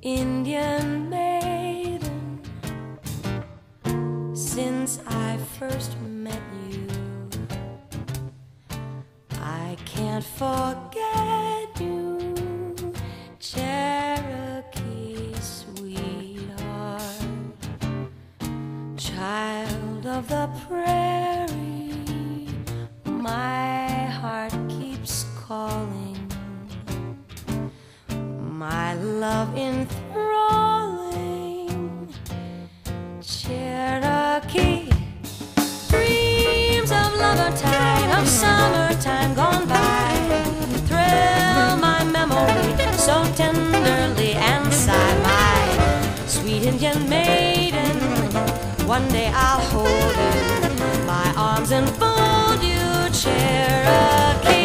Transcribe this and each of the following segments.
Indian maiden, since I first met you, I can't forget you, Cherokee sweetheart, child of the prairie. My heart keeps calling, my love enthralling, Cherokee. Dreams of lovertime, of summertime gone by, thrill my memory so tenderly and sigh. My sweet Indian maiden, one day I'll hold you, my arms enfold you, Cherokee.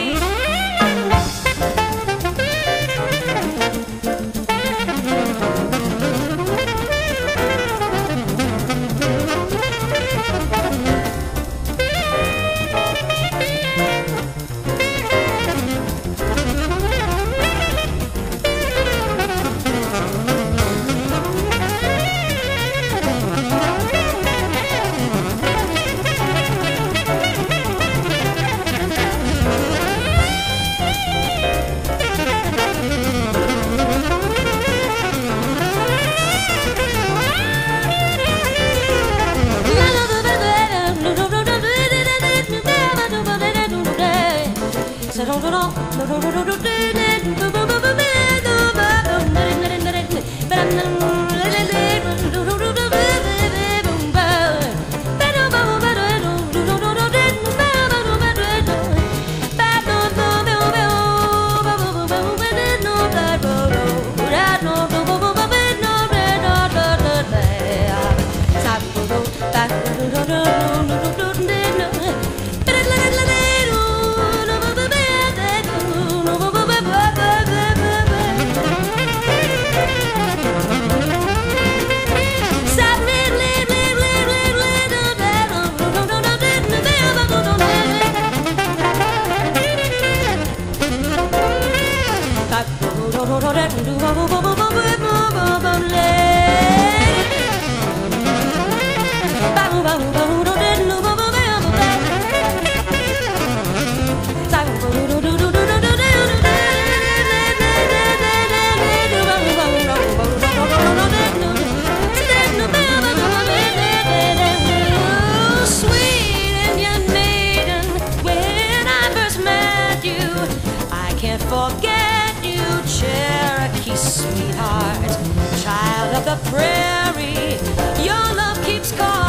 Can't forget you, Cherokee sweetheart, child of the prairie. Your love keeps calling.